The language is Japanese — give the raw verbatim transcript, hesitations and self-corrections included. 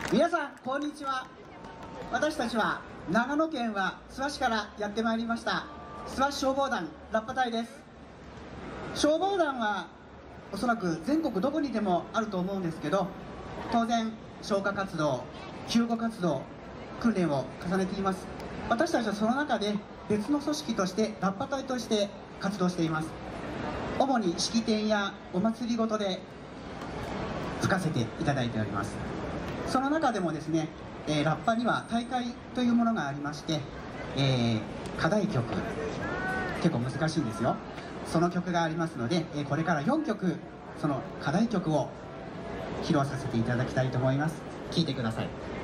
皆さんこんにちは。私たちは長野県は諏訪市からやってまいりました諏訪市消防団ラッパ隊です。消防団はおそらく全国どこにでもあると思うんですけど、当然消火活動、救護活動、訓練を重ねています。私たちはその中で別の組織としてラッパ隊として活動しています。主に式典やお祭りごとで吹かせていただいております。その中でもですね、えー、ラッパには大会というものがありまして、えー、課題曲、結構難しいんですよ。その曲がありますので、えー、これからよんきょくその課題曲を披露させていただきたいと思います。聴いてください。